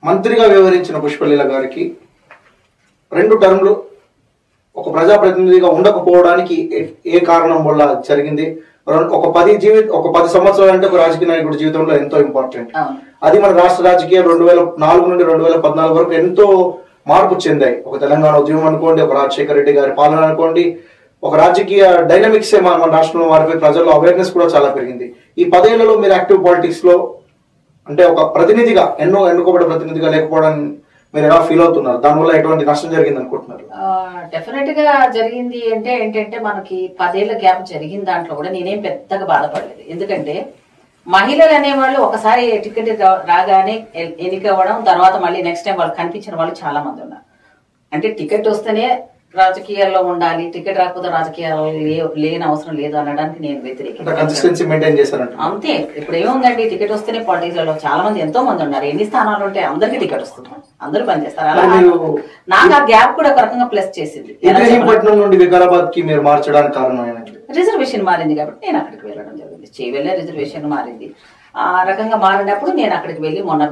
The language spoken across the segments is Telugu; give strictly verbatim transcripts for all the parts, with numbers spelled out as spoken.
మంత్రిగా వ్యవహరించిన పుష్పలీల గారికి రెండు టర్మ్లు ఒక ప్రజాప్రతినిధిగా ఉండకపోవడానికి ఏ కారణం వల్ల జరిగింది? ఒక పది జీవి ఒక పది సంవత్సరాలు అంటే ఒక రాజకీయ నాయకుడి జీవితంలో ఎంతో ఇంపార్టెంట్. అది మన రాష్ట్ర రాజకీయాలు రెండు వేల నాలుగు నుండి రెండు వేల పద్నాలుగు వరకు ఎంతో మార్పు చెందాయి. ఒక తెలంగాణ ఉద్యమం అనుకోండి, ఒక రాజశేఖర రెడ్డి గారి పాలన అనుకోండి, ఒక రాజకీయ డైనమిక్స్ మన రాష్ట్రంలో మారిపోయి ప్రజల్లో అవేర్నెస్ కూడా చాలా పెరిగింది. ఈ పదేళ్లలో మీరు యాక్టివ్ పాలిటిక్స్ లో అంటే ఒక ప్రతినిధిగా ఎన్నో ఎన్నుకోబడ్డ ప్రతినిధిగా లేకపోవడం మీరు ఎలా ఫీల్ అవుతున్నారు? దానివల్ల ఎటువంటి నష్టం జరిగింది అనుకుంటున్నారు? డెఫినెట్ గా జరిగింది అంటే ఏంటంటే మనకి పదేళ్ల గ్యాప్ జరిగిన దాంట్లో కూడా నేనేం పెద్దగా బాధపడలేదు. ఎందుకంటే మహిళలు అనేవాళ్ళు ఒకసారి టికెట్ రాగానే ఎన్నికవ్వడం, తర్వాత మళ్ళీ నెక్స్ట్ టైం వాళ్ళు కనిపించిన వాళ్ళు చాలా మంది ఉన్నారు. అంటే టికెట్ వస్తేనే రాజకీయాల్లో ఉండాలి, టికెట్ రాకపోతే రాజకీయాలు లేని అవసరం లేదు అనడానికి నేను వ్యతిరేకం. అంతే. ఇప్పుడు ఏముందండి, టికెట్ వస్తేనే పాలిటిక్స్ లో చాలా మంది ఎంతో మంది ఉన్నారు. ఎన్ని స్థానాలు ఉంటే అందరికీ టికెట్ వస్తున్నారు, అందరూ పనిచేస్తారు. అలా నాకు ఆ గ్యాప్ కూడా ఒక రకంగా ప్లస్ చేసింది. వికారాబాద్ కి మీరు మార్చడానికి కారణం రిజర్వేషన్ మారింది కాబట్టి నేను అక్కడికి వెళ్ళడం జరిగింది. చేవెళ్ళే రిజర్వేషన్ మారింది. ఆ రకంగా మారినప్పుడు నేను అక్కడికి వెళ్ళి మొన్న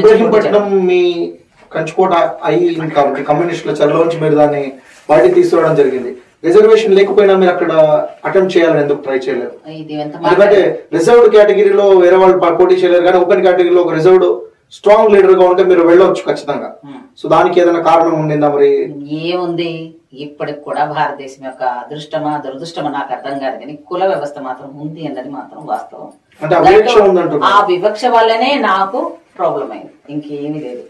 కంచుకోట అయ్యి కాబట్టి కమ్యూనిస్టుల చర్యలోంచి మీరు దాన్ని బయటికి తీసుకురావడం జరిగింది. రిజర్వేషన్ లేకపోయినా మీరు అక్కడ అటెంప్ట్ చేయాలని ఎందుకు ట్రై చేయలేదు? ఎందుకంటే రిజర్వ్డ్ కేటగిరీలో వేరే వాళ్ళు పోటీ చేయలేరు, కానీ ఓపెన్ కేటగిరీలో ఒక రిజర్వ్డ్ స్ట్రాంగ్ లీడర్ గా ఉంటే మీరు వెళ్ళవచ్చు ఖచ్చితంగా. సో దానికి ఏదైనా కారణం ఉండిందా? మరి ఏముంది, ఇప్పటికి కూడా భారతదేశం యొక్క అదృష్టమా దురదృష్టమా నాకు అర్థం కాదు, కానీ కుల వ్యవస్థ మాత్రం ఉంది అన్నది మాత్రం వాస్తవం. అంటే ఆ వివక్ష ఉందంటున్నారు. ఆ వివక్ష వల్లనే నాకు ప్రాబ్లం అయింది, ఇంకేమీ లేదు.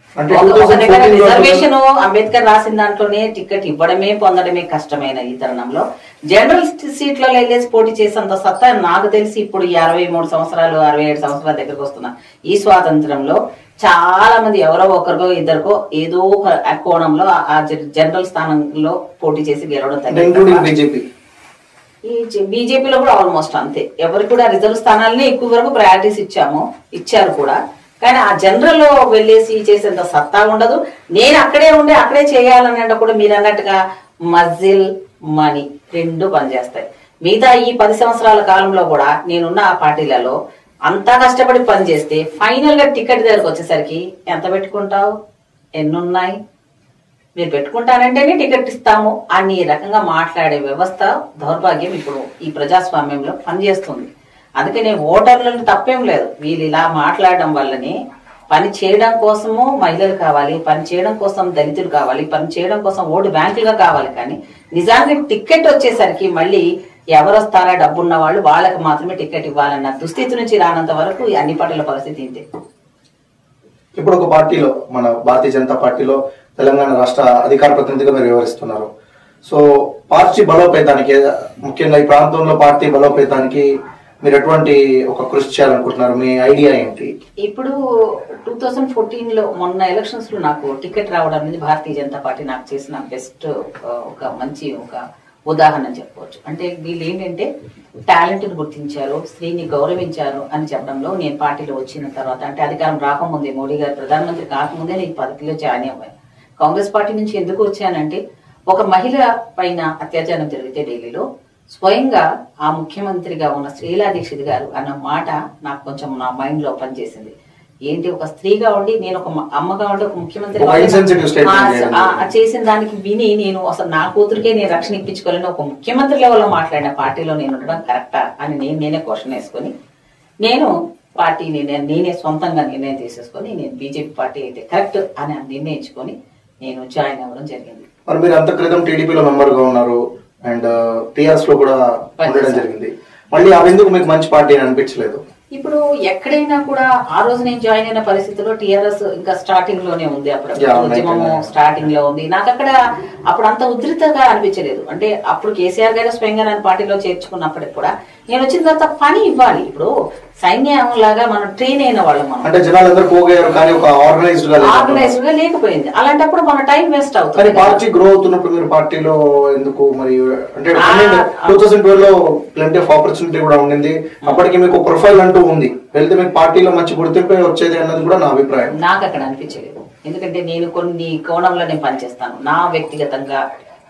అంటే రిజర్వేషన్ అంబేద్కర్ రాసిన దాంట్లోనే టికెట్ ఇవ్వడమే పొందడమే కష్టమైన ఈ తరుణంలో జనరల్ సీట్లలో వెళ్ళేసి పోటీ చేసేంత సత్తా నాకు తెలిసి ఇప్పుడు ఈ అరవై మూడు సంవత్సరాలు అరవై ఏడు సంవత్సరాల దగ్గరకు వస్తున్న ఈ స్వాతంత్రంలో చాలా మంది ఎవరో ఒకరికో ఇద్దరికో ఏదో ఒక కోణంలో ఆ జనరల్ స్థానంలో పోటీ చేసి గెలవడం తగ్గింది. ఈ బీజేపీలో కూడా ఆల్మోస్ట్ అంతే. ఎవరు కూడా రిజర్వ్ స్థానాలని ఎక్కువ వరకు ప్రయారిటీస్ ఇచ్చాము, ఇచ్చారు కూడా. కానీ ఆ జనరల్ లో వెళ్ళేసి చేసేంత సత్తా ఉండదు. నేను అక్కడే ఉండి అక్కడే చేయాలని అంటే కూడా మీరు అన్నట్టుగా మజిల్ మనీ రెండు పనిచేస్తాయి. మిగతా ఈ పది సంవత్సరాల కాలంలో కూడా నేనున్న ఆ పార్టీలలో అంతా కష్టపడి పనిచేస్తే ఫైనల్ గా టికెట్ దగ్గరకు వచ్చేసరికి ఎంత పెట్టుకుంటావు, ఎన్నున్నాయి, మీరు పెట్టుకుంటానంటేనే టికెట్ ఇస్తాము అని ఈ రకంగా మాట్లాడే వ్యవస్థ దౌర్భాగ్యం ఇప్పుడు ఈ ప్రజాస్వామ్యంలో పనిచేస్తుంది. అందుకనే ఓటర్లను తప్పేం లేదు, వీళ్ళు ఇలా మాట్లాడడం వల్లనే పని చేయడం కోసము మహిళలు కావాలి, పని చేయడం కోసం దళితులు కావాలి, పని చేయడం కోసం ఓటు బ్యాంకులుగా కావాలి. కానీ నిజానికి టికెట్ వచ్చేసరికి మళ్ళీ ఎవరు వస్తారా, డబ్బున్న వాళ్ళు వాళ్ళకి మాత్రమే టికెట్ ఇవ్వాలన్న దుస్థితి నుంచి రానంత వరకు అన్ని పార్టీల పరిస్థితి ఇంతే. ఇప్పుడు ఒక పార్టీలో మన భారతీయ జనతా పార్టీలో తెలంగాణ రాష్ట్ర అధికార ప్రతినిధిగా మీరు వ్యవహరిస్తున్నారు. సో పార్టీ బలోపేతానికి, ముఖ్యంగా ఈ ప్రాంతంలో పార్టీ బలోపేతానికి మీరు ఎటువంటి ఒక కృషి చేయాలనుకుంటున్నారు? మీ ఐడియా ఏంటి? ఇప్పుడు టూ థౌజండ్ ఫోర్టీన్ లో మొన్న ఎలక్షన్స్ లో నాకు టికెట్ రావడం అనేది భారతీయ జనతా పార్టీ నాకు చేసిన బెస్ట్ ఒక మంచి ఒక ఉదాహరణ చెప్పవచ్చు. అంటే వీళ్ళు ఏంటంటే టాలెంట్ ని గుర్తించారు, స్త్రీని గౌరవించారు అని చెప్పడంలో నేను పార్టీలో వచ్చిన తర్వాత, అంటే అధికారం రాకముందే, మోడీ గారు ప్రధానమంత్రి కాకముందే నేను పదవిలో జాయిన్ అయ్యాను. కాంగ్రెస్ పార్టీ నుంచి ఎందుకు వచ్చానంటే ఒక మహిళ పైన అత్యాచారం జరిగితే ఢిల్లీలో స్వయంగా ఆ ముఖ్యమంత్రిగా ఉన్న శ్రీలా దీక్షిత్ గారు అన్న మాట నాకు కొంచెం నా మైండ్ లో పనిచేసింది. ఏంటి, ఒక స్త్రీగా ఉండి నేను ఒక అమ్మగా ఉండి ఒక ముఖ్యమంత్రి చేసిన దానికి విని నేను అసలు నా కూతురికే నేను రక్షణ ఇప్పించుకోలేని ఒక ముఖ్యమంత్రి లెవెల్లో మాట్లాడిన పార్టీలో నేను ఉండడం కరెక్టా అని నేను నేనే క్వశ్చన్ వేసుకొని నేను పార్టీ నిర్ణయం నేనే సొంతంగా నిర్ణయం తీసేసుకొని నేను బీజేపీ పార్టీ అయితే కరెక్ట్ అని నిర్ణయించుకొని నేను జాయిన్ అవ్వడం జరిగింది. మరి మీరు అంత క్రితం టీడీపీలో మెంబర్ గా ఉన్నారు అండ్ టీఆర్ఎస్ లో కూడా ఉండడం జరిగింది. మళ్ళీ అవి ఎందుకు మీకు మంచి పార్టీ అని అనిపించలేదు? ఇప్పుడు ఎక్కడైనా కూడా ఆ రోజు నేను జాయిన్ అయిన పరిస్థితిలో టీఆర్ఎస్ ఇంకా స్టార్టింగ్ లోనే ఉంది, అప్పుడు ఉద్యమము స్టార్టింగ్ లో ఉంది. నాకు అక్కడ అప్పుడు అంత ఉధృతంగా అనిపించలేదు. అంటే అప్పుడు కేసీఆర్ గారు స్వయంగా నన్ను పార్టీలో చేర్చుకున్నప్పటికి కూడా నేను వచ్చిన తర్వాత పని ఇవ్వాలి. ఇప్పుడు సైన్యం లాగా మనం ట్రైన్ అయిన వాళ్ళం, మనం అంటే జనాలందరూ పోగారు కానీ ఒక ఆర్గనైజ్డ్ గా ఆర్గనైజ్డ్ గా లేకపోయింది. అలాంటప్పుడు మన టైం వేస్ట్ అవుతుంది. పార్టీ గ్రో అవుతున్నప్పుడు మీరు పార్టీలో ఎందుకు మరి అంటే టూ థౌసండ్ ట్వెల్వ్ లో ప్లెంటీ ఆఫ్ ఆపర్చునిటీ కూడా ఉండింది, అప్పటికి మీకు ప్రొఫైల్ అంటూ ఉంది, వెళ్తే మీకు పార్టీలో మంచి గుర్తింపే వచ్చేది అన్నది కూడా నా అభిప్రాయం. నాకు అక్కడ అనిపించలేదు. ఎందుకంటే నేను కొన్ని కోణంలో నేను పనిచేస్తాను. నా వ్యక్తిగతంగా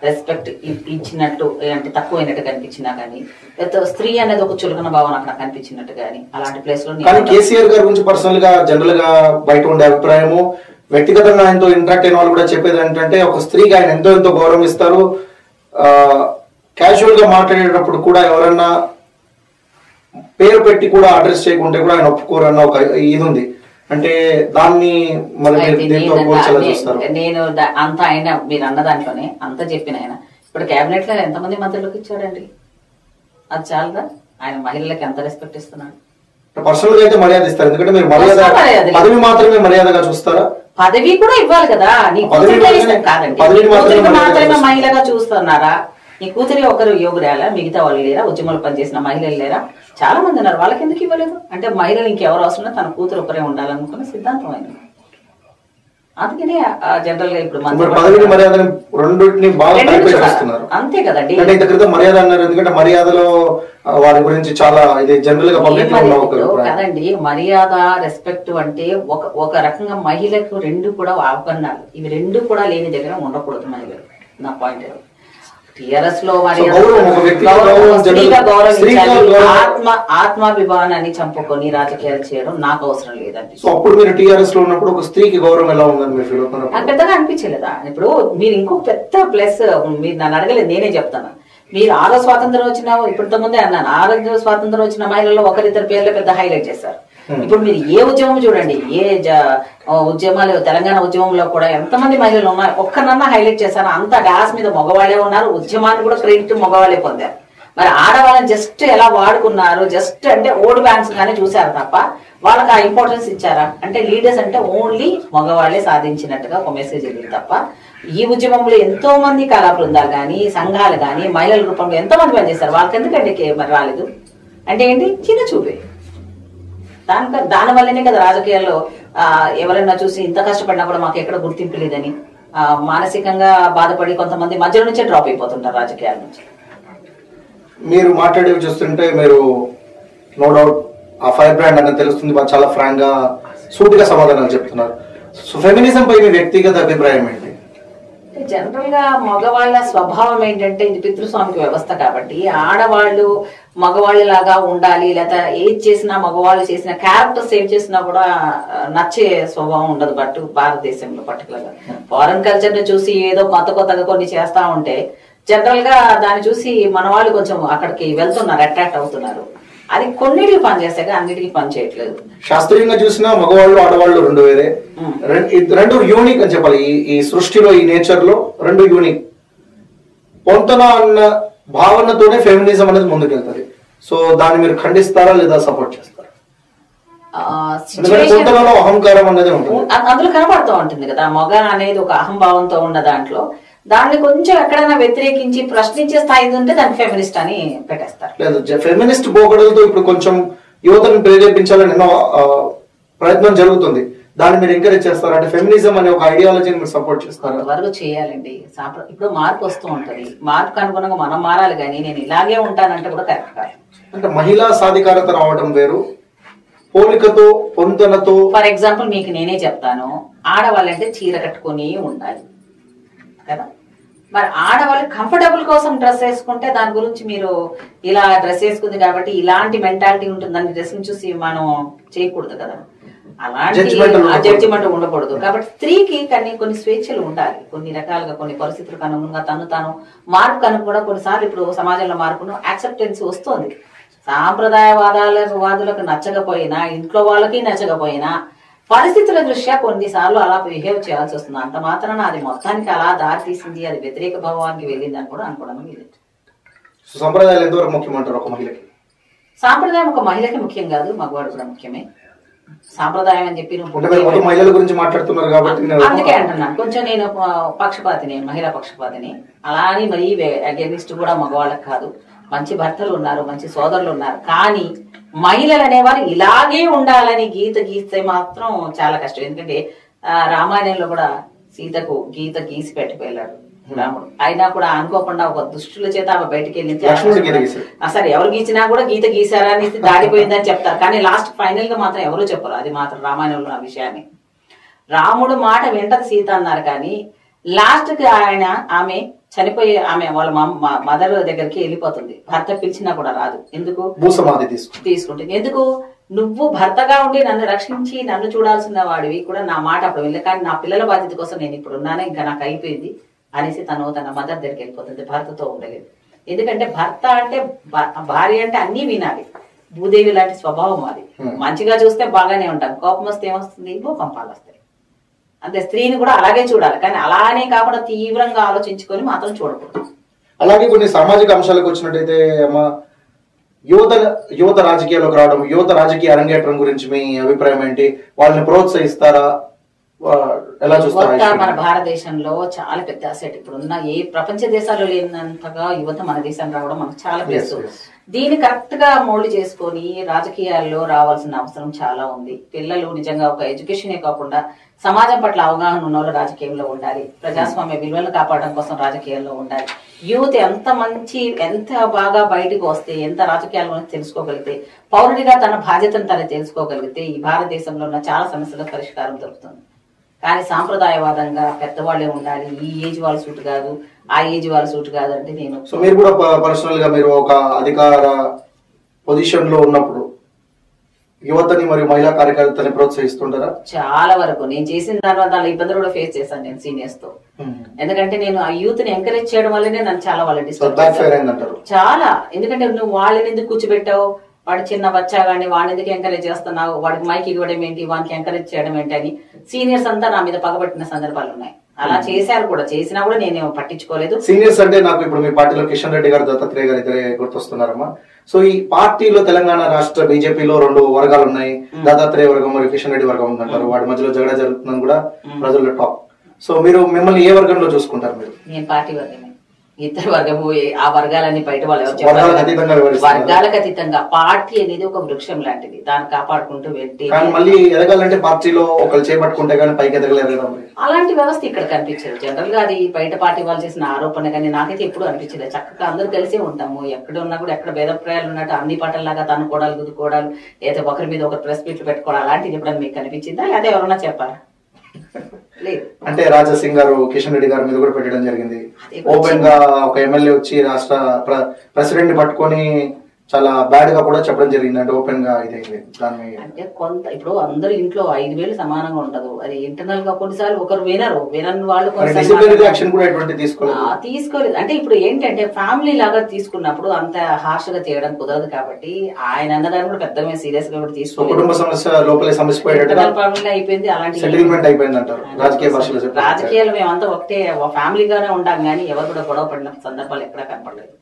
రెస్పెక్ట్ ఇచ్చినట్టు అంటే తక్కువైనట్టు కనిపించినా కానీ, లేకపోతే స్త్రీ అనేది ఒక చులకన భావన అక్కడ కనిపించినట్టు కానీ అలాంటి ప్లేస్ లో కానీ కేసీఆర్ గారి గురించి పర్సనల్ గా జనరల్ గా బయట ఉండే అభిప్రాయము, వ్యక్తిగతంగా ఆయనతో ఇంటరాక్ట్ అయిన వాళ్ళు కూడా చెప్పేది ఏంటంటే ఒక స్త్రీకి ఆయన ఎంతో ఎంతో గౌరవం ఇస్తారు. ఆ క్యాజువల్ గా మాట్లాడేటప్పుడు కూడా ఎవరన్నా పేరు పెట్టి కూడా అడ్రస్ చేయకుంటే కూడా ఆయన ఒప్పుకోరు అన్న ఒక ఇది ఉంది. అంటే దాన్ని మరి చూస్తారు. నేను అంత ఆయన మీరు అన్న దాంట్లోనే అంత చెప్పిన ఆయన ఇప్పుడు కేబినెట్ లో ఎంతమంది మంత్రులకు ఇచ్చాడండి? అది చాలదా? ఆయన మహిళలకు ఎంత రెస్పెక్ట్ ఇస్తున్నాడు? పర్సనల్ గా అయితే మర్యాద ఇస్తారు, ఎందుకంటే మీరు మర్యాద పదవి మాత్రమే మర్యాదగా చూస్తారా? పదవి కూడా ఇవ్వాలి కదా. నీ కూతురు కాదండి, మాత్రమే మహిళగా చూస్తున్నారా? నీ కూతురి ఒకరు యోగురాలా? మిగతా వాళ్ళు లేరా? ఉద్యమాలు పనిచేసిన మహిళలు లేరా? చాలా మంది ఉన్నారు, వాళ్ళకి ఎందుకు ఇవ్వలేదు? అంటే మహిళలు ఇంకెవరు అవసరం, తన కూతురు ఒకరే ఉండాలనుకున్న సిద్ధాంతం ఆయన. అందుకనే జనరల్ గా ఇప్పుడు అంతే కదండి. మర్యాద అన్నారు, ఎందుకంటే మర్యాదలో వారి గురించి చాలా ఇది జనరల్ గా కదండి. మర్యాద రెస్పెక్ట్ అంటే ఒక ఒక రకంగా మహిళకు రెండు కూడా ఆపన్నాలు, ఇవి రెండు కూడా లేని దగ్గర ఉండకూడదు మహిళలు. నా పాయింట్ టిఆర్ఎస్ లో ఆత్మ ఆత్మాభిమానాన్ని చంపుకొని రాజకీయాలు చేయడం నాకు అవసరం లేదండి. అప్పుడు మీరు టిఆర్ఎస్ లో ఉన్నప్పుడు ఒక స్త్రీకి గౌరవం ఎలా ఉందని మీరు ఫీల్ అవుతున్నారు? నాకు పెద్దగా అనిపించలేదా? ఇప్పుడు మీరు ఇంకొక పెద్ద ప్లస్ మీరు నన్ను అడగలేదు, నేనే చెప్తాను. మీరు ఆరో స్వాతంత్రం వచ్చిన ఇప్పటితో ముందే అన్నాను, ఆరో స్వాతంత్రం వచ్చిన మహిళల్లో ఒకరిద్దరు పేర్లు పెద్ద హైలైట్ చేశారు. ఇప్పుడు మీరు ఏ ఉద్యమం చూడండి, ఏ ఉద్యమాలు తెలంగాణ ఉద్యమంలో కూడా ఎంతమంది మహిళలు ఉన్నారు, ఒక్కనన్నా హైలైట్ చేశారు. అంత డాస్ మీద మగవాళ్ళే ఉన్నారు, ఉద్యమాన్ని కూడా క్రెడిట్ మగవాళ్ళే పొందారు. మరి ఆడవాళ్ళని జస్ట్ ఎలా వాడుకున్నారు, జస్ట్ అంటే ఓటు బ్యాంక్స్ గానే చూసారు తప్ప వాళ్ళకి ఆ ఇంపార్టెన్స్ ఇచ్చారా? అంటే లీడర్స్ అంటే ఓన్లీ మగవాళ్లే సాధించినట్టుగా ఒక మెసేజ్ వెళ్ళింది తప్ప ఈ ఉద్యమంలో ఎంతో మంది కళా బృందాలు కానీ సంఘాలు కానీ మహిళల రూపంలో ఎంతో మంది పనిచేస్తారు. వాళ్ళకి ఎందుకంటే మరి రాలేదు అంటే ఏంటి? చిన్న చూపే. దాని దాని వల్లనే కదా రాజకీయాల్లో ఆ ఎవరైనా చూసి ఇంత కష్టపడినా కూడా మాకు ఎక్కడ గుర్తింపు లేదని ఆ మానసికంగా బాధపడి కొంతమంది మధ్యలో నుంచే డ్రాప్ అయిపోతుంటారు రాజకీయాల నుంచి. మీరు మాట్లాడేవి చూస్తుంటే మీరు నో డౌట్ ఆ ఫైర్ బ్రాండ్ అనేది తెలుస్తుంది, చాలా ఫ్రాంక్ గా సూటిగా సమాధానాలు చెప్తున్నారు. సో ఫెమినిజం పై మీ వ్యక్తిగత అభిప్రాయం ఏంటి? జనరల్ గా మగవాళ్ళ స్వభావం ఏంటంటే ఇది పితృస్వామిక వ్యవస్థ కాబట్టి ఆడవాళ్ళు మగవాళ్ళలాగా ఉండాలి, లేదా ఏది చేసినా మగవాళ్ళు చేసిన క్యారెక్టర్ సేవ్ చేసినా కూడా నచ్చే స్వభావం ఉండదు. బట్ భారతదేశంలో పర్టికులర్ గా ఫారెన్ కల్చర్ ని చూసి ఏదో కొత్త కొత్తగా కొన్ని చేస్తా ఉంటే జనరల్ గా దాన్ని చూసి మన వాళ్ళు కొంచెం అక్కడికి వెళ్తున్నారు, అట్రాక్ట్ అవుతున్నారు. అది కొన్నిటికి పని చేస్తే అన్నిటికీ పని చేయట్లేదు. శాస్త్రీయంగా చూసినా మగవాళ్ళు ఆడవాళ్ళు రెండు వేరే, రెండు యూనిక్ అని చెప్పాలి. ఈ సృష్టిలో ఈ నేచర్ లో రెండు యూనిక్. పొంతన అన్న భావనతోనే ఫెమినిజం అనేది ముందుకెళ్తుంది. సో దాన్ని మీరు ఖండిస్తారా లేదా సపోర్ట్ చేస్తారా? పొంతనలో అహంకారం అనేది ఉంటుంది, అందులో కనబడుతూ ఉంటుంది కదా. మగ అనేది ఒక అహంభావంతో ఉన్న దాంట్లో దాన్ని కొంచెం ఎక్కడైనా వ్యతిరేకించి ప్రశ్నించే స్థాయి ఉంటే దాన్ని ఫెమినిస్ట్ అని పెట్టేస్తారు. లేదు, ఫెమినిస్ట్ పోకడలతో ఇప్పుడు కొంచెం యువతను ప్రేరేపించాలని ఎన్నో ప్రయత్నం జరుగుతుంది. దాన్ని మీరు ఎంకరేజ్ చేస్తారా? అంటే ఫెమినిజం అనే ఒక ఐడియాలజీని మీరు సపోర్ట్ చేస్తారా? వరకు చేయాలండి. ఇప్పుడు మార్పు వస్తూ ఉంటది, మార్పుకు అనుగుణంగా మనం మారాలి. కానీ నేను ఇలాగే ఉంటానంటే కూడా కరెక్ట్ కాదు. అంటే మహిళా సాధికారత రావడం వేరు, పోలికతో పొంతనతో. ఫర్ ఎగ్జాంపుల్ మీకు నేనే చెప్తాను, ఆడవాళ్ళంటే చీర కట్టుకుని ఉండాలి కదా. మరి ఆడవాళ్ళు కంఫర్టబుల్ కోసం డ్రెస్ వేసుకుంటే దాని గురించి మీరు ఇలా డ్రెస్ వేసుకుంది కాబట్టి ఇలాంటి మెంటాలిటీ ఉంటుంది, దాన్ని డ్రెస్ ని చూసి మనం చేయకూడదు కదా. అలాంటి జడ్జిమెంట్ ఉండకూడదు. కాబట్టి స్త్రీకి కానీ కొన్ని స్వేచ్ఛలు ఉండాలి, కొన్ని రకాలుగా కొన్ని పరిస్థితులకు అనుగుణంగా తను తాను మార్పు కనుక కూడా కొన్నిసార్లు ఇప్పుడు సమాజంలో మార్పును యాక్సెప్టెన్స్ వస్తుంది. సాంప్రదాయవాదాల వాదులకు నచ్చకపోయినా, ఇంట్లో వాళ్ళకి నచ్చకపోయినా పరిస్థితుల దృష్ట్యా కొన్నిసార్లు అలా బిహేవ్ చేయాల్సి వస్తుంది. అంత మాత్రాన అది మొత్తానికి అలా దారి తీసింది, అది వ్యతిరేక భావానికి వెళ్ళింది అని కూడా అనుకోవడం లేదు. సంప్రదాయాలు ఎంతవరకు ముఖ్యమంటారు ఒక మహిళకి? సాంప్రదాయం ఒక మహిళకి ముఖ్యం కాదు, మగవాడు కూడా ముఖ్యమే. సాంప్రదాయం అని చెప్పి మహిళల గురించి మాట్లాడుతున్నారు కాబట్టి అందుకే అంటున్నాను. కొంచెం నేను పక్షపాతిని, మహిళా పక్షపాతిని. అలా అని మరీ అగేనిస్ట్ కూడా మగవాళ్ళకి కాదు. మంచి భర్తలు ఉన్నారు, మంచి సోదరులు ఉన్నారు. కానీ మహిళలు అనేవారు ఇలాగే ఉండాలని గీత గీస్తే మాత్రం చాలా కష్టం. ఎందుకంటే ఆ రామాయణంలో కూడా సీతకు గీత గీసి పెట్టిపోయాడు రాముడు. అయినా కూడా అనుకోకుండా ఒక దుష్టుల చేత ఆమె బయటకు వెళ్ళింది. అసలు ఎవరు గీచినా కూడా గీత గీసారా అని దాడిపోయిందని చెప్తారు, కానీ లాస్ట్ ఫైనల్ గా మాత్రం ఎవరు చెప్పరు. అది మాత్రం రామాయణంలో ఆ విషయాన్ని. రాముడు మాట వింటది సీత అన్నారు, కానీ లాస్ట్ కి ఆయన ఆమె చనిపోయి ఆమె వాళ్ళ మదర్ దగ్గరికి వెళ్ళిపోతుంది. భర్త పిలిచినా కూడా రాదు. ఎందుకు? భూసమాధి తీసుకుంటుంది. ఎందుకు? నువ్వు భర్తగా ఉండి నన్ను రక్షించి నన్ను చూడాల్సిన వాడివి కూడా నా మాట అప్పుడు వెళ్ళి, కానీ నా పిల్లల బాధ్యత కోసం నేను ఇప్పుడు ఉన్నానే, ఇంకా నాకు అయిపోయింది అనేసి తను తన మదర్ దగ్గరికి వెళ్ళిపోతుంది. భర్తతో ఉండలేదు. ఎందుకంటే భర్త అంటే భార్య అంటే అన్ని వినాలి. భూదేవి లాంటి స్వభావం అది. మంచిగా చూస్తే బాగానే ఉంటాం, కోపం వస్తే ఏమొస్తుంది? భూకంపాలు వస్తాయి. అంతే. స్త్రీని కూడా అలాగే చూడాలి, కానీ అలానే కాకుండా తీవ్రంగా ఆలోచించుకొని మాత్రం చూడకూడదు. అలాగే కొన్ని సామాజిక అంశాలకు వచ్చినట్టయితే అమ్మా, యువత యువత రాజకీయాల్లోకి రావడం, యువత రాజకీయ అరంగేట్రం గురించి మీ అభిప్రాయం ఏంటి? వాళ్ళని ప్రోత్సహిస్తారా? ఎలా చూస్తారా? మన భారతదేశంలో చాలా పెద్ద అసెట్. ఇప్పుడు ఉన్న ఏ ప్రపంచ దేశాల్లో లేనంతగా యువత మన దేశం రావడం మనకు చాలా ప్లస్. దీన్ని కరెక్ట్ గా మోల్డ్ చేసుకొని రాజకీయాల్లో రావాల్సిన అవసరం చాలా ఉంది. పిల్లలు నిజంగా ఒక ఎడ్యుకేషనే కాకుండా సమాజం పట్ల అవగాహన ఉన్న వాళ్ళు రాజకీయంలో ఉండాలి. ప్రజాస్వామ్య విలువలను కాపాడడం కోసం రాజకీయాల్లో ఉండాలి. యూత్ ఎంత మంచి ఎంత బాగా బయటకు వస్తే, ఎంత రాజకీయాల గురించి తెలుసుకోగలిగితే, పౌరుడిగా తన బాధ్యతను తను తెలుసుకోగలిగితే ఈ భారతదేశంలో ఉన్న చాలా సమస్యలకు పరిష్కారం దొరుకుతుంది. కానీ సాంప్రదాయవాదంగా పెద్దవాళ్లే ఉండాలి, ఈ ఏజ్ వాళ్ళ సూట్ కాదు, ఆ ఏజ్ వాళ్ళ సూట్ కాదు అంటే నేను. సో మీరు కూడా పర్సనల్ గా మీరు ఒక అధికార పొజిషన్ లో ఉన్నప్పుడు యువతని మరియు మహిళా కార్యకర్తని ప్రోత్సహిస్తుంటారా? చాలా వరకు నేను చేసిన తర్వాత దాని ఇబ్బందులు కూడా ఫేస్ చేశాను నేను సీనియర్స్ తో. ఎందుకంటే నేను ఆ యూత్ ని ఎంకరేజ్ చేయడం వల్లనే నన్ను చాలా వాళ్ళు డిస్టర్బ్ చాలా. ఎందుకంటే నువ్వు వాళ్ళని ఎందుకు కూర్చోబెట్టావు, వాడు చిన్న బచ్చా గానీ వాడిని ఎందుకు ఎంకరేజ్ చేస్తున్నావు, వాడికి మైక్ ఇవ్వడం ఏంటి, వానికి ఎంకరేజ్ చేయడం ఏంటి అని సీనియర్స్ అంతా నా మీద పగబట్టిన సందర్భాలు ఉన్నాయి. అలా చేశారు కూడా, చేసినా కూడా నేనేమో పట్టించుకోలేదు. సీనియర్స్ అంటే నాకు ఇప్పుడు మీ పార్టీలో కిషన్ రెడ్డి గారు, దత్తాత్రేయ గారు ఇద్దరే గుర్తొస్తున్నారమ్మా. సో ఈ పార్టీలో తెలంగాణ రాష్ట్ర బీజేపీలో రెండు వర్గాలు ఉన్నాయి, దత్తాత్రేయ వర్గం మరియు కిషన్ రెడ్డి వర్గం ఉందంటారు. వాటి మధ్యలో జగడ జరుగుతుందని కూడా ప్రజల్లో టాక్. సో మీరు మిమ్మల్ని ఏ వర్గంలో చూసుకుంటారు? మీరు? నేను పార్టీ వర్గమే. ఇద్దరు వర్గము ఆ వర్గాలన్నీ బయట వాళ్ళు వర్గాలకు అతీతంగా పార్టీ అనేది ఒక వృక్షం లాంటిది, దాన్ని కాపాడుకుంటూ వెళ్తే మళ్ళీ ఎదగాలంటే పార్టీలో ఒకరు చేపట్టుకుంటే కానీ పైకి ఎదగలేరు. అలాంటి వ్యవస్థ ఇక్కడ కనిపించదు. జనరల్ గా అది బయట పార్టీ వాళ్ళు చేసిన ఆరోపణ కానీ నాకైతే ఎప్పుడు అనిపించలేదు. చక్కగా అందరూ కలిసే ఉంటాము. ఎక్కడ ఉన్నా కూడా ఎక్కడ భేదప్రాయాలు ఉన్నట్టు అన్ని పాటల్లాగా తనుకోవడాలు గుద్దుకోవడాలు, ఏదో ఒకరి మీద ఒకరు ప్రెస్ మీట్లు పెట్టుకోవడం అలాంటిది ఎప్పుడన్నా మీకు కనిపించిందా? అదే ఎవరన్నా చెప్పారా? అంటే రాజా సింగ్ గారు కిషన్ రెడ్డి గారి మీద కూడా పెట్టడం జరిగింది. ఓపెన్ గా ఒక ఎమ్మెల్యే వచ్చి రాష్ట్ర ప్రెసిడెంట్ ని పట్టుకొని చాలా బ్యాడ్ గా కూడా చెప్పడం జరిగింది. అంటే ఓపెన్ గా ఇదైంది. దాన్ని అంటే కొంత ఇప్పుడు అందరు ఇంట్లో ఐదు వేలు సమానంగా ఉండదు. అది ఇంటర్నల్ గా కొన్నిసార్లు ఒకరు వినరు, వినని వాళ్ళు తీసుకోలేదు. అంటే ఇప్పుడు ఏంటంటే ఫ్యామిలీ లాగా తీసుకున్నప్పుడు అంత హార్ష్ గా చేయడం కుదరదు. కాబట్టి ఆయన అన్నదాన్ని కూడా పెద్ద సీరియస్ గా కూడా తీసుకోలేదు. కుటుంబ సమస్య లోపలే సమస్య అయిపోయింది. అలాంటి అయిపోయింది అంటారు రాజకీయ భాషలో. రాజకీయాలు మేమంతా ఒకటే ఫ్యామిలీగానే ఉంటాం కానీ ఎవరు కూడా గొడవ పడిన సందర్భాలు ఎక్కడా కనపడలేదు.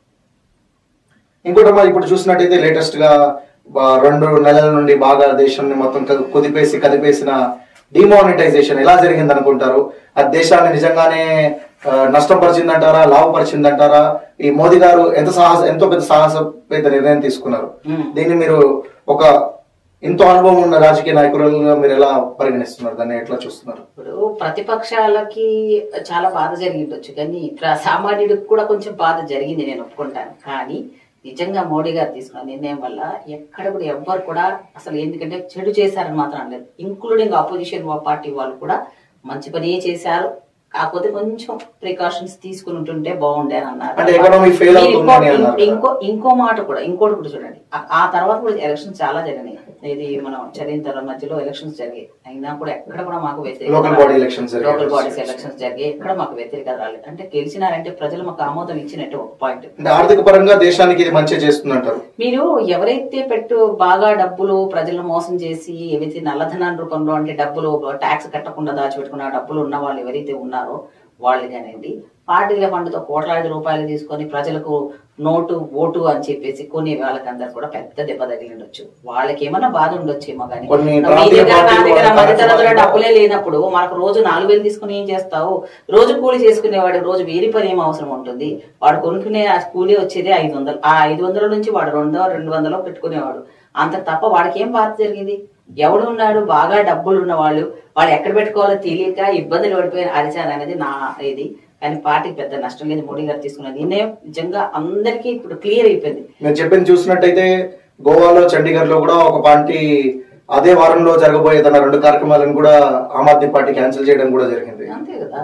ఇంకోటి ఇప్పుడు చూసినట్టయితే లేటెస్ట్ గా రెండు నెలల నుండి బాగా దేశాన్ని మొత్తం కుదిపేసి కదిపేసిన డిమానిటైజేషన్ ఎలా జరిగింది అనుకుంటారు? ఆ దేశాన్ని నిజంగానే నష్టపరిచిందంటారా, లాభపరిచిందంటారా? ఈ మోదీ గారు ఎంత సాహస ఎంతో పెద్ద సాహసపేత నిర్ణయం తీసుకున్నారు. దీన్ని మీరు ఒక ఎంతో అనుభవం ఉన్న రాజకీయ నాయకులుగా మీరు ఎలా పరిగణిస్తున్నారు? దాన్ని ఎట్లా చూస్తున్నారు? ఇప్పుడు ప్రతిపక్షాలకి చాలా బాధ జరిగిండొచ్చు, కానీ సామాన్యుడికి కూడా కొంచెం బాధ జరిగింది, నేను ఒప్పుకుంటాను. కానీ నిజంగా మోడీ గారు తీసుకున్న నిర్ణయం వల్ల ఎక్కడ కూడా ఎవ్వరు కూడా అసలు ఎందుకంటే చెడు చేశారని మాత్రం అనలేదు. ఇంక్లూడింగ్ ఆపోజిషన్ పార్టీ వాళ్ళు కూడా మంచి పని చేశారు, కాకపోతే కొంచెం ప్రికాషన్స్ తీసుకుని ఉంటుంటే బాగుండే అని అన్నారు. ఇంకో ఇంకో మాట కూడా ఇంకోటి కూడా చూడండి, ఆ తర్వాత కూడా ఎలక్షన్స్ చాలా జరిగినాయి. ఇది మనం చదివిన తర్వాత మధ్యలో ఎలక్షన్స్ జరిగాయి, అయినా కూడా ఎక్కడ కూడా మాకు వ్యతిరేకత లోకల్ బాడీస్ ఎలక్షన్స్ జరిగాయి, ఎక్కడ మాకు వ్యతిరేకత రాలేదు. అంటే గెలిచినారంటే ప్రజలు మాకు ఆమోదం ఇచ్చినట్టు ఒక పాయింట్. ఆర్థిక పరంగా దేశానికి ఇది మంచి చేస్తుందంటారు. మీరు ఎవరైతే పెట్టు బాగా డబ్బులు ప్రజలను మోసం చేసి ఏవైతే నల్లధనాన్ని రూపంలో అంటే డబ్బులు ట్యాక్స్ కట్టకుండా దాచిపెట్టుకున్న డబ్బులు ఉన్న వాళ్ళు ఎవరైతే ఉన్నారో వాళ్ళు కానివ్వండి, పార్టీల ఫండ్తో కోట్లాది రూపాయలు తీసుకొని ప్రజలకు నోటు ఓటు అని చెప్పేసి కొన్ని వాళ్ళకందరు కూడా పెద్ద దెబ్బ తగిలిండొచ్చు. వాళ్ళకి ఏమన్నా బాధ ఉండొచ్చేమో కానీ మీ దగ్గర నా దగ్గర మధ్యతరగతిలో డబ్బులే లేనప్పుడు మనకు రోజు నాలుగు వేలు తీసుకుని ఏం చేస్తావు? రోజు కూలి చేసుకునేవాడు రోజు వేరి పని ఏం అవసరం ఉంటుంది? వాడు కొనుక్కునే ఆ కూలీ వచ్చేది ఐదు వందలు ఆ ఐదు వందల నుంచి వాడు రెండో రెండు వందలో పెట్టుకునేవాడు. అంత తప్ప వాడికి ఏం బాధ జరిగింది? ఎవడు ఉన్నాడు బాగా డబ్బులు ఉన్న వాళ్ళు వాళ్ళు ఎక్కడ పెట్టుకోవాలో తెలియక ఇబ్బందులు పడిపోయిన అరిచారు అనేది నా ఇది. కానీ పార్టీకి పెద్ద నష్టం లేదు. మోడీ గారు తీసుకున్న నిర్ణయం నిజంగా అందరికీ ఇప్పుడు క్లియర్ అయిపోయింది. మీరు చెప్పింది చూసినట్టయితే గోవాలో చండీగఢ్ లో కూడా ఒక పార్టీ అదే వారంలో జరగబోయే తన రెండు కార్యక్రమాలను కూడా ఆమ్ ఆద్మీ పార్టీ క్యాన్సిల్ చేయడం కూడా జరిగింది. అంతే కదా.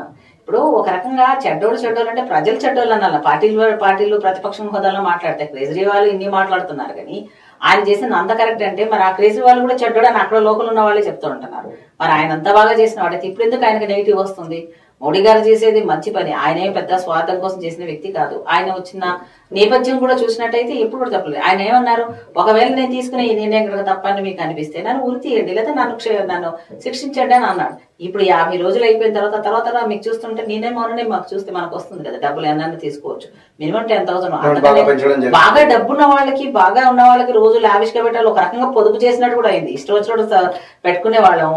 ఇప్పుడు ఒక రకంగా చెడ్డోడు చెడ్డోళ్ళు అంటే ప్రజలు చెడ్డోళ్ళు అనాల, పార్టీలు పార్టీలు ప్రతిపక్షం హోదాలో మాట్లాడతాయి. కేజ్రీవాల్ వాళ్ళు ఇన్ని మాట్లాడుతున్నారు కానీ ఆయన చేసిన అంత కరెక్ట్ అంటే మరి ఆ కేజ్రీవాల్ వాళ్ళు కూడా చెడ్డోడు అని అక్కడ లోకల్ ఉన్న వాళ్ళే చెప్తూ ఉంటున్నారు. మరి ఆయన అంత బాగా చేసిన వాడైతే ఇప్పుడు ఎందుకు ఆయనకు నెగిటివ్ వస్తుంది? మోడీ గారు చేసేది మంచి పని, ఆయన పెద్ద స్వార్థం కోసం చేసిన వ్యక్తి కాదు. ఆయన వచ్చిన నేపథ్యం కూడా చూసినట్టయితే ఎప్పుడు కూడా తప్పలేదు. ఆయన ఏమన్నారు, ఒకవేళ నేను తీసుకునే ఈ నిర్ణయం తప్పని మీకు అనిపిస్తే నన్ను ఉరి తీయండి లేదా నన్ను నన్ను శిక్షించండి అని అన్నాడు. ఇప్పుడు యాభై రోజులు అయిపోయిన తర్వాత తర్వాత మీకు చూస్తుంటే నేనే మొన్ననే మాకు చూస్తే మనకు వస్తుంది కదా డబ్బులు ఎన్న తీసుకోవచ్చు. మినిమం టెన్ థౌసండ్ బాగా డబ్బున్న వాళ్ళకి బాగా ఉన్న వాళ్ళకి రోజు లావిష్ గా పెట్టాలి. ఒక రకంగా పొదుపు చేసినట్టు కూడా అయింది. ఇష్టం వచ్చినట్టు పెట్టుకునే వాళ్ళం.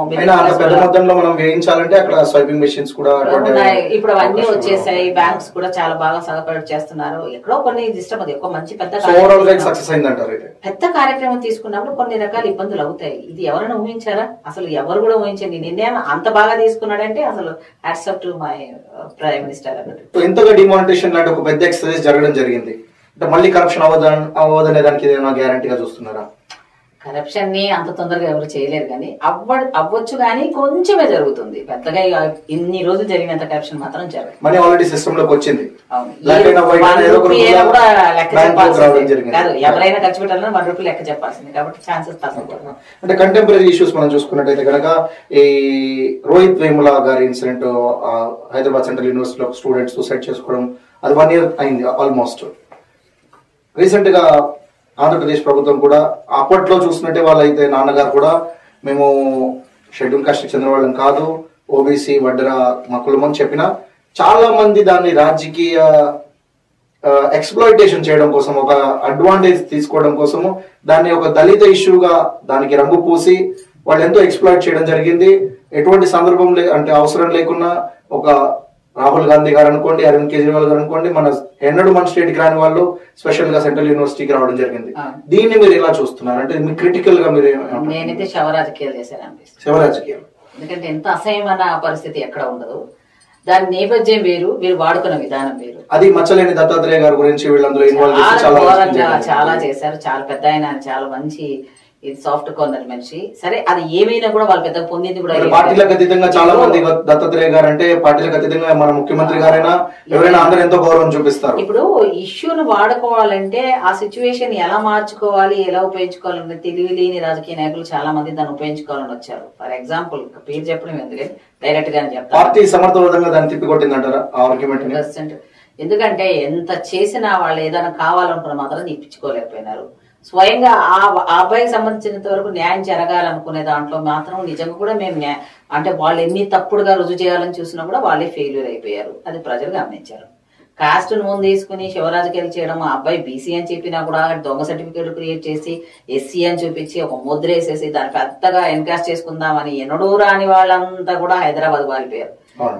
ఇప్పుడు అవన్నీ వచ్చేసాయి. బ్యాంక్స్ కూడా చాలా బాగా సహకారం చేస్తున్నారు. ఎక్కడో కొన్ని ఇష్టం అది ఒక మంచి పెద్ద పెద్ద కార్యక్రమం తీసుకున్నప్పుడు కొన్ని రకాల ఇబ్బందులు అవుతాయి. ఇది ఎవరైనా ఊహించారా? అసలు ఎవరు కూడా ఊహించండి. నిర్ణయం అంత బాగా తీసుకున్నాడంటే అసలు hats off to my prime minister అన్నట్టు. ఎంతగా డిమానిటేషన్ లాంటి ఒక పెద్ద ఎక్సర్సైజ్ జరగడం జరిగింది అంటే మళ్ళీ కరప్షన్ అవ్వదని అవ్వదనే దానికి ఏదైనా గ్యారంటీగా చూస్తున్నారా? కరప్షన్ ని అంత తొందరగా ఎవరు చేయలేరు కానీ అవ్వ అవ్వచ్చు కానీ కొంచెమే జరుగుతుంది. పెద్దగా ఇన్ని రోజులు జరిగినంత కరప్షన్ మాత్రం జరగదు. మనీ ఆల్రెడీ సిస్టమ్ లోకి వచ్చింది. కాదు ఎవరైనా ఖర్చు పెట్టాలన్నా వన్ రూపీ లెక్క చెప్పాల్సింది కాబట్టి ఛాన్సెస్ తక్కువ. అంటే కంటెంపరీ ఇష్యూస్ మనం చూసుకున్నట్టయితే కనుక ఈ రోహిత్ వేముల గారి ఇన్సిడెంట్, హైదరాబాద్ సెంట్రల్ యూనివర్సిటీలో స్టూడెంట్స్ సూసైడ్ చేసుకోవడం, అది వన్ ఇయర్ అయింది ఆల్మోస్ట్. రీసెంట్ గా ఆంధ్రప్రదేశ్ ప్రభుత్వం కూడా అప్పట్లో చూసినట్టే వాళ్ళైతే నాన్నగారు కూడా మేము షెడ్యూల్ కాస్ట్కి చెందిన వాళ్ళం కాదు, ఓబీసీ వడ్డెర మా కులం అని చెప్పిన చాలా మంది దాన్ని రాజకీయ ఎక్స్ప్లాయిటేషన్ చేయడం కోసం, ఒక అడ్వాంటేజ్ తీసుకోవడం కోసము దాన్ని ఒక దళిత ఇష్యూగా దానికి రంగు పూసి వాళ్ళు ఎంతో ఎక్స్ప్లాయిట్ చేయడం జరిగింది. ఎటువంటి సందర్భం లే అంటే అవసరం లేకున్నా ఒక రాహుల్ గాంధీ గారు అనుకోండి, అరవింద్ కేజ్రీవాల్ గారు అనుకోండి, మన ఎన్నడూ మన స్టేట్ కి రాని వాళ్ళు స్పెషల్ గా సెంట్రల్ యూనివర్సిటీకి రావడం జరిగింది. దీన్ని మీరు ఎలా చూస్తున్నారు? అంటే మీ క్రిటికల్ గా మీరు నేనైతే శవ రాజకీయాలు చేశాను అనిపిస్తుంది. శవ రాజకీయాలు ఎందుకంటే ఎంత అసహ్యమైన పరిస్థితి ఎక్కడ ఉండదు. దాని నేపథ్యం వేరు, వీరు వాడుకున్న విధానం వేరు. అది మచ్చలేని దత్తాత్రేయ గారి గురించి వీళ్ళందరూ చాలా చేశారు. చాలా పెద్ద ఆయన, చాలా మంచి ఇది సాఫ్ట్ కార్నర్ మనిషి. సరే అది ఏమైనా కూడా వాళ్ళు పెద్ద పొందింది కూడా పార్టీలకు అతీతంగా చాలా మంది దత్తాత్రేయ గారు అంటే పార్టీలకు అతీతంగా మన ముఖ్యమంత్రి గారైనా ఎవరైనా అందరూ ఎంతో గౌరవం చూపిస్తారు. ఇప్పుడు ఇష్యూను వాడుకోవాలంటే ఆ సిచ్యువేషన్ ఎలా మార్చుకోవాలి, ఎలా ఉపయోగించుకోవాలని తెలివి లేని రాజకీయ నాయకులు చాలా మంది దాన్ని ఉపయోగించుకోవాలని వచ్చారు. ఫర్ ఎగ్జాంపుల్ పేరు చెప్పడం ఎందుకంటే డైరెక్ట్ గానే చెప్తారు. పార్టీ సమర్థవంతంగా దాన్ని తిప్పికొట్టిందంటారా ఆ ఆర్గ్యుమెంట్? ఎందుకంటే ఎంత చేసినా వాళ్ళు ఏదైనా కావాలనుకున్న మాత్రం తీపించుకోలేకపోయినారు. స్వయంగా ఆ అబ్బాయికి సంబంధించినంత వరకు న్యాయం జరగాలనుకునే దాంట్లో మాత్రం నిజంగా కూడా మేము అంటే వాళ్ళు ఎన్ని తప్పుడుగా రుజువు చేయాలని చూసినా కూడా వాళ్ళే ఫెయిల్యూర్ అయిపోయారు. అది ప్రజలు గమనించారు. కాస్ట్ ను ముందు తీసుకుని శివరాజకీయాలు చేయడం, ఆ అబ్బాయి బీసీ అని చెప్పినా కూడా దొంగ సర్టిఫికేట్ క్రియేట్ చేసి ఎస్సీ అని చూపించి ఒక ముద్ర వేసేసి దాన్ని పెద్దగా ఎన్కాస్ట్ చేసుకుందామని ఎన్నడూ రాని వాళ్ళంతా కూడా హైదరాబాద్ వాలిపోయారు.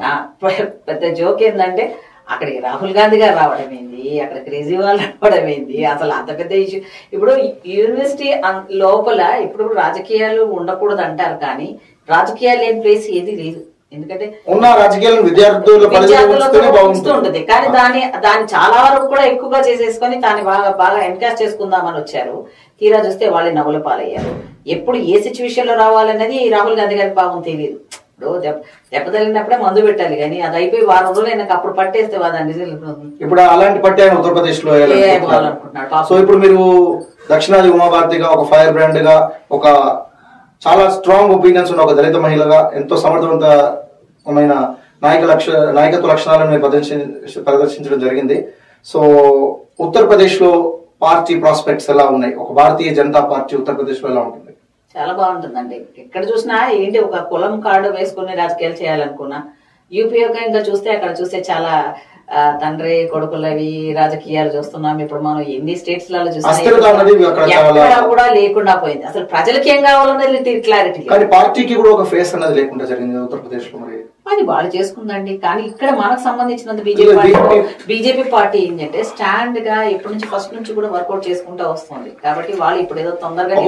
పెద్ద జోక్ ఏంటంటే అక్కడికి రాహుల్ గాంధీ గారు రావడం ఏంది, అక్కడ కేజ్రీవాల్ రావడం ఏంది, అసలు అంత పెద్ద ఇష్యూ. ఇప్పుడు యూనివర్సిటీ లోపల ఇప్పుడు రాజకీయాలు ఉండకూడదు అంటారు కానీ రాజకీయాలు లేని ప్లేస్ ఏది లేదు. ఎందుకంటే ఉన్న రాజకీయాలను విద్యార్థులతో ఉంటుంది కానీ దాని దాన్ని చాలా వరకు కూడా ఎక్కువగా చేసేసుకొని దాన్ని బాగా బాగా ఎన్కాస్ట్ చేసుకుందామని వచ్చారు. తీరా చూస్తే వాళ్ళే నవ్వుల పాలయ్యారు. ఎప్పుడు ఏ సిచ్యువేషన్ లో రావాలన్నది రాహుల్ గాంధీ గారికి పాపం తెలియదు. ఇప్పుడు దెబ్బ తగిలినప్పుడే మందు పెట్టాలి కానీ అది అయిపోయి వారం రోజులు అయినాక అప్పుడు పట్టేస్తే దాని ఇప్పుడు అలాంటి పట్టే ఆయన ఉత్తరప్రదేశ్ లో అనుకుంటున్నాడు. సో ఇప్పుడు మీరు దక్షిణాది ఉమాభారతిగా ఒక ఫైర్ బ్రాండ్ గా ఒక చాలా స్ట్రాంగ్ ఒపీనియన్స్ ఉన్న ఒక దళిత మహిళగా ఎంతో సమర్థవంతమైన నాయక లక్ష నాయకత్వ లక్షణాలను మీరు ప్రదర్శి ప్రదర్శించడం జరిగింది. సో ఉత్తరప్రదేశ్ లో పార్టీ ప్రాస్పెక్ట్స్ ఎలా ఉన్నాయి? ఒక భారతీయ జనతా పార్టీ ఉత్తరప్రదేశ్ లో ఎలా ఉంటుంది? చాలా బాగుంటుందండి. ఎక్కడ చూసినా ఏంటి ఒక కులం కార్డు వేసుకుని రాజకీయాలు చేయాలనుకున్నా యూపీ ఇంకా చూస్తే అక్కడ చూస్తే చాలా తండ్రి కొడుకులవి రాజకీయాలు చూస్తున్నాం. ఇప్పుడు మనం ఎన్ని స్టేట్స్ లలో చూస్తున్నాం కూడా లేకుండా పోయింది. అసలు ప్రజలకి ఏం కావాలన్నది క్లారిటీ కానీ పార్టీకి కూడా ఒక ఫేస్ అన్నది లేకుండా జరిగింది ఉత్తరప్రదేశ్ లో. మరి అది వాళ్ళు చేసుకుందండి. కానీ ఇక్కడ మనకు సంబంధించినంత బీజేపీ బీజేపీ పార్టీ ఏంటంటే స్టాండ్ గా ఎప్పటి నుంచి ఫస్ట్ నుంచి కూడా వర్కౌట్ చేసుకుంటూ వస్తుంది. కాబట్టి వాళ్ళు ఇప్పుడు ఏదో తొందరగా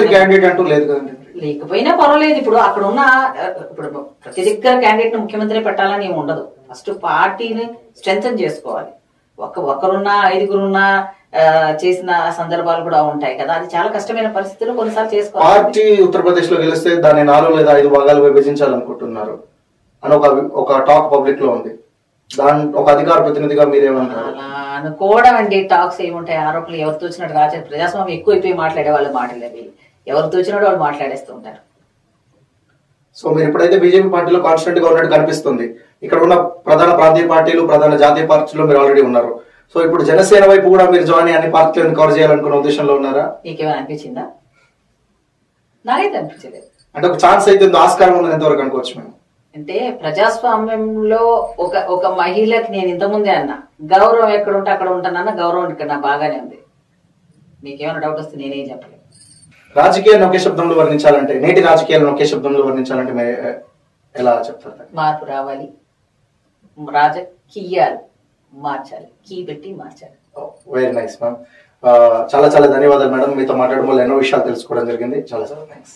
లేకపోయినా పర్వాలేదు. ఇప్పుడు అక్కడ ఉన్న ఇప్పుడు ప్రతి దగ్గర క్యాండిడేట్ ను ముఖ్యమంత్రి పెట్టాలని ఏమి ఉండదు. ఫస్ట్ పార్టీని స్ట్రెంథన్ చేసుకోవాలి. ఒక ఒకరున్నా ఐదుగురున్నా చేసిన సందర్భాలు కూడా ఉంటాయి కదా. అది చాలా కష్టమైన పరిస్థితుల్లో కొన్నిసార్లు చేసుకోవాలి. పార్టీ ఉత్తరప్రదేశ్ లో గెలిస్తే దాన్ని నాలుగు లేదా ఐదు భాగాలు విభజించాలనుకుంటున్నారు అని ఒక ఒక టాక్ పబ్లిక్ లో ఉంది. దాని ఒక అధికార ప్రతినిధిగా మీరేమంటారు? అలా అనుకోవడం అండి. టాక్స్ ఏముంటాయి, ఆరోపణలు ఎవరు తోచినట్టు రాజ ప్రజాస్వామ్యం ఎక్కువైపోయి మాట్లాడే వాళ్ళు మాటలేవి, ఎవరు తోచినట్టు వాళ్ళు మాట్లాడేస్తూ ఉంటారు. సో మీరు ఎప్పుడైతే బీజేపీ పార్టీలో కాన్స్టెంట్ గా ఉన్నట్టు కనిపిస్తుంది, ఇక్కడ ఉన్న ప్రధాన ప్రాంతీయ పార్టీలు ప్రధాన జాతీయ పార్టీలో మీరు ఆల్రెడీ ఉన్నారు. సో ఇప్పుడు జనసేన వైపు కూడా మీరు జాయిన్ అన్ని పార్టీలను కవర్ చేయాలనుకున్న ఉద్దేశంలో ఉన్నారా? మీకేమైనా అనిపించిందా? నాకైతే అనిపించలేదు. అంటే ఒక ఛాన్స్ అయితే ఆస్కారం ఉందని ఎంతవరకు అనుకోవచ్చు మేము? అంటే ప్రజాస్వామ్యంలో ఒక ఒక మహిళకి నేను ఇంతకుముందే అన్నా, గౌరవం ఎక్కడ ఉంటే అక్కడ ఉంటానన్న, గౌరవం ఇక్కడ నాకు బాగానే ఉంది. మీకేమైనా డౌట్ వస్తే నేనేం చెప్పలేదు. రాజకీయాలను ఒకే శబ్దంలో వర్ణించాలంటే, నేటి రాజకీయాలను ఒకే శబ్దంలో వర్ణించాలంటే మీరు ఎలా చెప్తారు? మార్పు రావాలి, రాజకీయాలు మార్చాలి, కీ పెట్టి మార్చాలి. Very nice ma'am. చాలా చాలా ధన్యవాదాలు మేడం. మీతో మాట్లాడడం వల్ల ఎన్నో విషయాలు తెలుసుకోవడం జరిగింది. చాలా చాలా థ్యాంక్స్.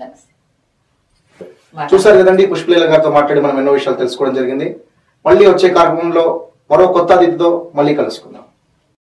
చూసారు కదండి, పుష్పలీల గారితో మాట్లాడి మనం ఎన్నో విషయాలు తెలుసుకోవడం జరిగింది. మళ్ళీ వచ్చే కార్యక్రమంలో మరో కొత్త అతిథితో మళ్ళీ కలుసుకుందాం.